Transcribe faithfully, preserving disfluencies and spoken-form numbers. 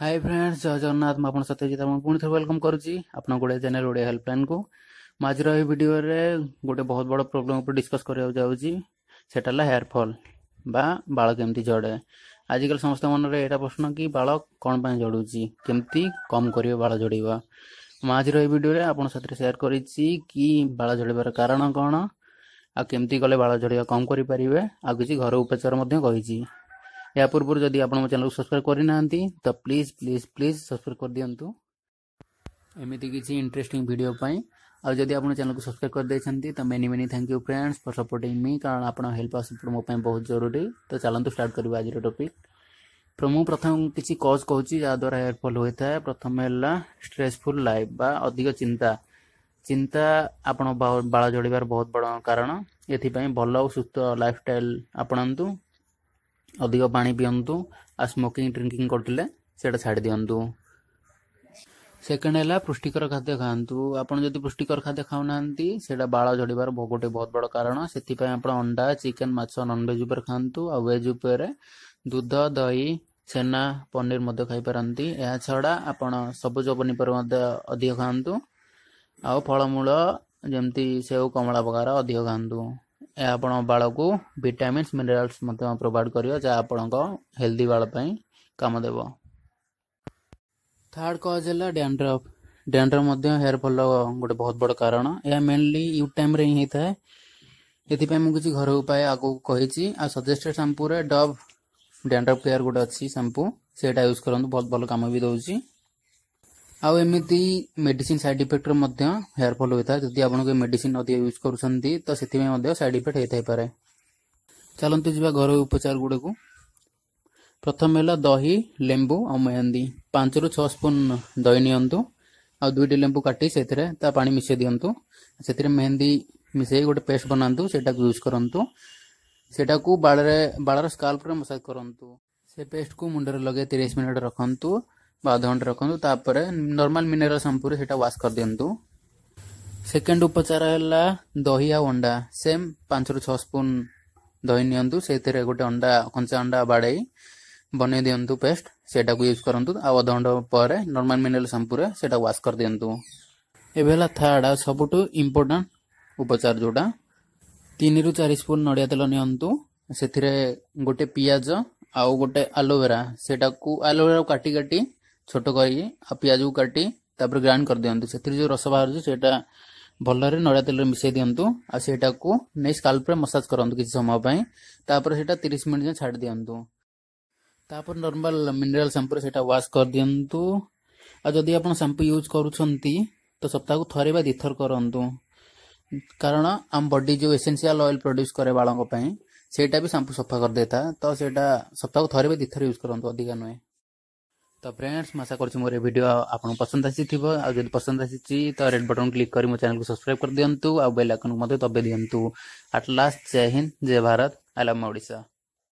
Hi friends, जय जगन्नाथ। ମୁଁ ଆପଣ ସତ୍ୟଜିତ ଆପଣଙ୍କୁ ପୁଣି ଥରେ ୱେଲକମ୍ କରୁଛି ଆପଣଙ୍କ ଗୋଟେ ଚ୍ୟାନେଲ ଓଡ଼ିଆ ହେଲ୍ପଲାଇନ୍କୁ। ମୁଁ ଆଜିର ଏହି ଭିଡ଼ିଓରେ ଗୋଟେ ବହୁତ ବଡ଼ ପ୍ରୋବ୍ଲେମ୍ ଉପରେ ଡିସ୍କସ୍ କରିବାକୁ ଯାଉଛି। ସେଟା ହେଲା ହେୟାର ଫଲ୍ ବା ବାଳ କେମିତି ଝଡ଼େ। ଆଜିକାଲି ସମସ୍ତଙ୍କ ମନରେ ଏଇଟା ପ୍ରଶ୍ନ କି ବାଳ କ'ଣ ପାଇଁ ଝଡ଼ୁଛି, କେମିତି କମ୍ କରିବ ବାଳ ଝଡ଼ିବା। ମୁଁ ଆଜିର ଏହି ଭିଡ଼ିଓରେ ଆପଣଙ୍କ ସାଥିରେ ସେୟାର କରିଛି କି ବାଳ ଝଡ଼ିବାର କାରଣ କ'ଣ, ଆଉ କେମିତି କଲେ ବାଳ ଝଡ଼ିବା କମ୍ କରିପାରିବେ, ଆଉ କିଛି ଘରୋଇ ଉପଚାର ମଧ୍ୟ କହିଛି। या पूर्व जदि आप चैनल को सब्सक्राइब करना तो प्लीज प्लीज प्लीज सब्सक्राइब कर दिंतु एमती किसी इंटरेस्टिंग वीडियो पाई। और जदि आप चैनल को सब्सक्राइब कर देछंती तो many many thank you friends for supporting me, कारण आप हेल्प और सपोर्ट मो बहुत जरूरी। तो चलतु स्टार्ट करवा आज टॉपिक। तो मुझे प्रथम किसी कज कहूँ जहाद्वारा हेयर फॉल होता है। प्रथम है स्ट्रेसफुल लाइफ बा अधिक चिंता चिंता आपण बाल झड़ार बहुत बड़ कारण। एथिपाई भल और सुस्थ लाइफस्टाइल आपणातु, अधिक पानी पियंतु, आ स्मोकिंग ड्रिंकिंग करथिले सेटा छाड़ दियंतु। सेकेंड है पुष्टिकर खाद्य खाआंतु। आपण जदि पुष्टिकर खाद्य खाउनांती सेटा बाळ झड़ीबार गोटे बहुत बड़ कारण। सेथिपाई आपण अंडा, चिकन, माछ, नॉनवेज उपर खाआंतु। आ वेज उपर दूध, दही, छेना, पनीर मध्य खाई पारंती। एहा छड़ा आपण सबुज पनीपरिया मध्य अधिक खाआंतु। आ फलमूल जेमती सेव, कमला प्रकार अधिक खाआंतु। आपण बाल को विटामिन्स मिनरल्स प्रोवाइड करियो जहाँ आपण हेल्दी बाल पई काम देव। थर्ड कज है डैंड्रफ। डैंड्रफ मध्य हेयर फॉल गोटे बहुत बड़ कारण। यह मेनली यूथ टाइम रे ही होता है। एथिपाई मु किछि घर उपाय आगो कहिछि। आ सजेस्टेड शैम्पू रे डव डैंड्रफ केयर गोटे अच्छी शैम्पू, सेटा यूज करंतु, बहुत भल काम भी दउछि। आउ एमिति मेडिसिन साइड इफेक्ट रे मध्य हेयर फॉल होता है। जदि आपण को मेडिसिन अधिक यूज करूछंती तो सेथिमे मध्य साइड इफेक्ट हेथाय पारे। चलंतु जिबा घरोई उपचार गुडे को। प्रथम है दही, लेंबू और मेहंदी। पांच रु छह स्पून दही नियंतु, आ दुईटी लेंबू काटी सेथिरे ता पानी मिसे दियंतु। सेथिरे मेहंदी मिसे गोटे पेस्ट बनांतु, सेटा को यूज करंतु। सेटा को बाळरे बाळर स्काल्प रे मसाज करंतु। से पेस्ट को मुंडरे लगे तीस मिनिट रखंतु, आधा घंटे रखु। तापर नॉर्मल मिनरल शैम्पू रे सेटा वाश कर दियंतु। सेकेंड उपचार है दही आ अंडा। सेम पांच रु छह स्पून दही नियंतु, सेथिरे गोटे अंडा, कंचा अंडा बाड़े बने दियंतु पेस्ट, सेटा को यूज करंतु। आ आधा घंटा पर नॉर्मल मिनरल शैम्पू रे सेटा वाश कर दियंतु। एबे हला थर्ड आ सबटु इंपोर्टेंट उपचार जोटा, तीन रु चार स्पून नडिया तेल नियंतु। सेथिरे गोटे पियाज आ गोटे एलोवेरा, सेटा को एलोवेरा काटी काटी छोट करी आ पियाज को काटी तापर ग्राइंड कर दियंतु। सेथिरे जो रस बाहर सेटा भलरे नडिया तेल रे मिसै दियंतु। आ सेटा को नै स्काल्प रे मसाज करंतु किछि समय पई। तापर सेटा तीस मिनिट जे छाड़ दियंतु। तापर नॉर्मल मिनरल शैम्पू रे सेटा वाश कर दियंतु। आ जदि आपण शैम्पू यूज करूछंती तो सप्ताह को थरे बा दिथर करंतु, कारण आम बॉडी जो एसेंशियल ऑयल प्रोड्यूस करे बाळंग पई सेटा भी शैम्पू सफा कर देता। तो सेटा सप्ताह को थरे बा दिथर यूज करंतु, अधिका नय। तो फ्रेंड्स, मैं आशा करूँ मोर वीडियो आपको पसंद आसी थी। और जब पसंद आसी तो रेड बटन क्लिक कर मो चैनल को सब्सक्राइब कर दिंतु, आ बेल आइकन को दबे दिंतु। At last, Jai Hind, Jai Bharat, I love my Odisha.